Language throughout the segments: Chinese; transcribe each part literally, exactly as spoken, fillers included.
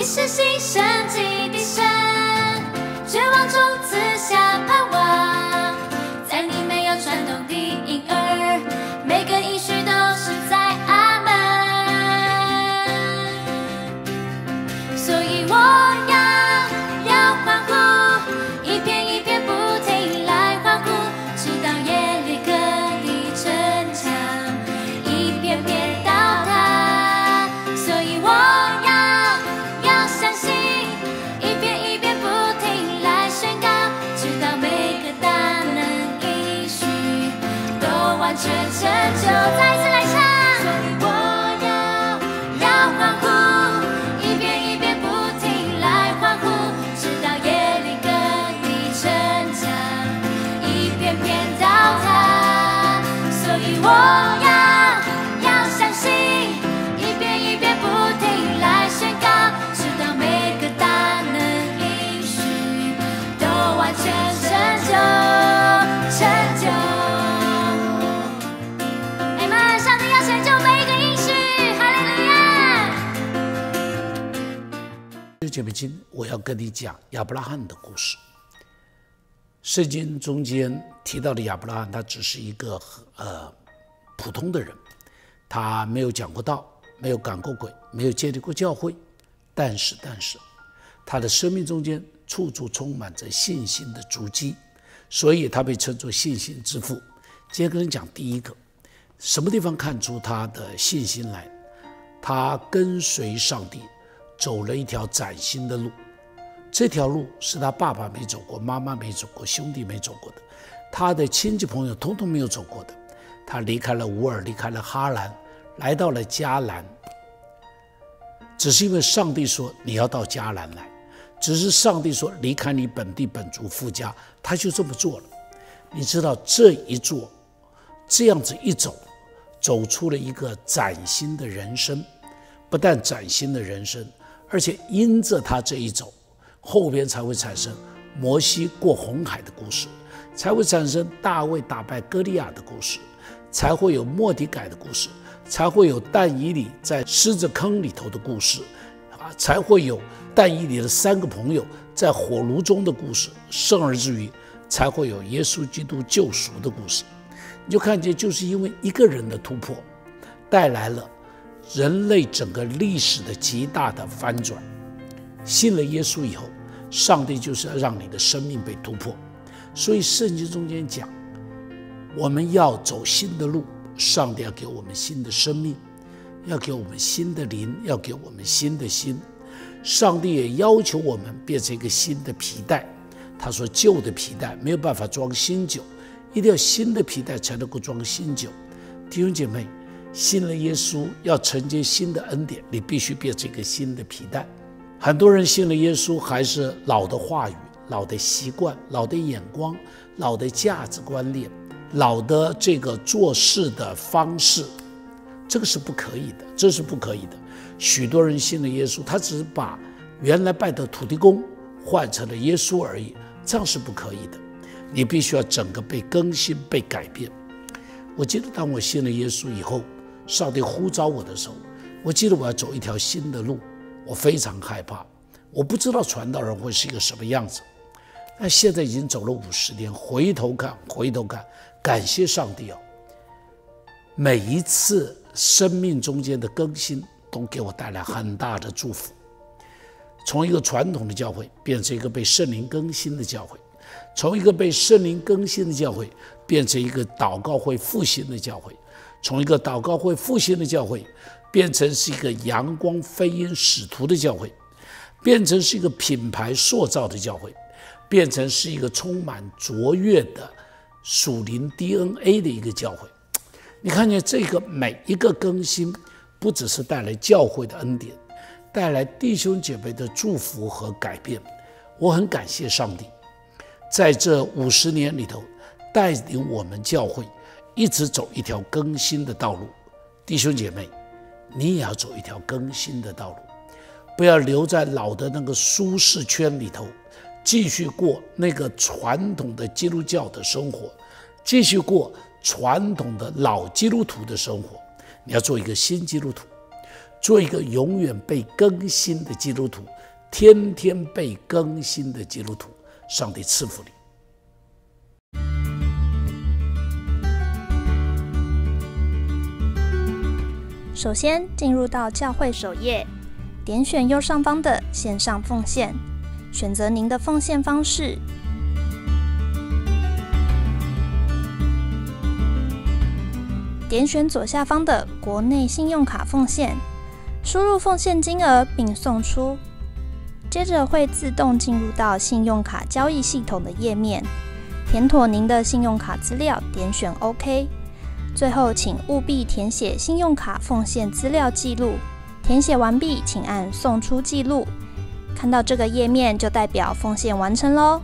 是新生机的神，绝望中赐下盼望，在你没有传动的婴儿，每个应许都是在阿门。所以我要要欢呼，一片一片不停来欢呼，直到耶利哥的城墙一片片倒塌。所以我全成就，再次来唱。所以我要要欢呼，一遍一遍不停来欢呼，直到耶利哥的城墙一片片倒塌。所以我要要相信，一遍一遍不停来宣告，直到每个大能应许都完全成就，成就。 姐妹今我要跟你讲亚伯拉罕的故事。圣经中间提到的亚伯拉罕，他只是一个呃普通的人，他没有讲过道，没有赶过鬼，没有建立过教会，但是但是他的生命中间处处充满着信心的足迹，所以他被称作信心之父。今天跟你讲第一个，什么地方看出他的信心来？他跟随上帝走了一条崭新的路，这条路是他爸爸没走过，妈妈没走过，兄弟没走过的，他的亲戚朋友通通没有走过的。他离开了乌尔，离开了哈兰，来到了迦南，只是因为上帝说你要到迦南来，只是上帝说离开你本地本族父家，他就这么做了。你知道这一做，这样子一走，走出了一个崭新的人生，不但崭新的人生，而且因着他这一走，后边才会产生摩西过红海的故事，才会产生大卫打败歌利亚的故事，才会有末底改的故事，才会有但以理在狮子坑里头的故事，才会有但以理的三个朋友在火炉中的故事，甚而至于才会有耶稣基督救赎的故事。你就看见，就是因为一个人的突破，带来了人类整个历史的极大的翻转。信了耶稣以后，上帝就是要让你的生命被突破。所以圣经中间讲，我们要走新的路，上帝要给我们新的生命，要给我们新的灵，要给我们新的心。上帝也要求我们变成一个新的皮带，他说旧的皮带没有办法装新酒，一定要新的皮带才能够装新酒。弟兄姐妹，信了耶稣，要承接新的恩典，你必须变成一个新的皮带。很多人信了耶稣，还是老的话语、老的习惯、老的眼光、老的价值观念、老的这个做事的方式，这个是不可以的，这是不可以的。许多人信了耶稣，他只是把原来拜的土地公换成了耶稣而已，这样是不可以的。你必须要整个被更新、被改变。我记得当我信了耶稣以后，上帝呼召我的时候，我记得我要走一条新的路，我非常害怕，我不知道传道人会是一个什么样子。但现在已经走了五十年，回头看，回头看，感谢上帝哦！每一次生命中间的更新，都给我带来很大的祝福。从一个传统的教会变成一个被圣灵更新的教会，从一个被圣灵更新的教会变成一个祷告会复兴的教会，从一个祷告会复兴的教会变成是一个阳光福音使徒的教会，变成是一个品牌塑造的教会，变成是一个充满卓越的属灵 D N A 的一个教会。你看见这个每一个更新，不只是带来教会的恩典，带来弟兄姐妹的祝福和改变。我很感谢上帝，在这五十年里头，带领我们教会一直走一条更新的道路。弟兄姐妹，你也要走一条更新的道路，不要留在老的那个舒适圈里头，继续过那个传统的基督教的生活，继续过传统的老基督徒的生活。你要做一个新基督徒，做一个永远被更新的基督徒， 天天被更新的基督徒，上帝赐福你。 首先进入到教会首页，点选右上方的线上奉献，选择您的奉献方式。点选左下方的国内信用卡奉献，输入奉献金额并送出。接着会自动进入到信用卡交易系统的页面，填妥您的信用卡资料，点选 OK。最后，请务必填写信用卡奉献资料记录。填写完毕，请按送出记录。看到这个页面，就代表奉献完成咯。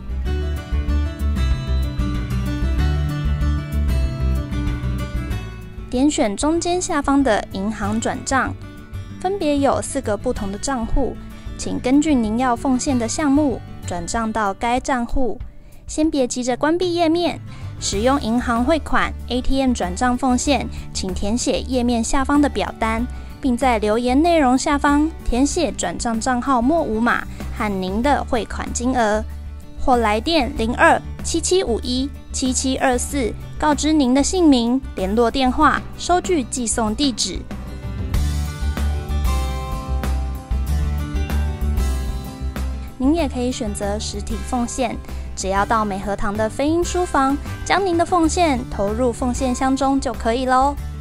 点选中间下方的银行转账，分别有四个不同的账户，请根据您要奉献的项目转账到该账户。先别急着关闭页面。使用银行汇款、A T M 转账奉献，请填写页面下方的表单，并在留言内容下方填写转账账号末五码和您的汇款金额，或来电零二七七五一七七二四告知您的姓名、联络电话、收据寄送地址。您也可以选择实体奉献，只要到美和堂的飞鹰书房，将您的奉献投入奉献箱中就可以咯。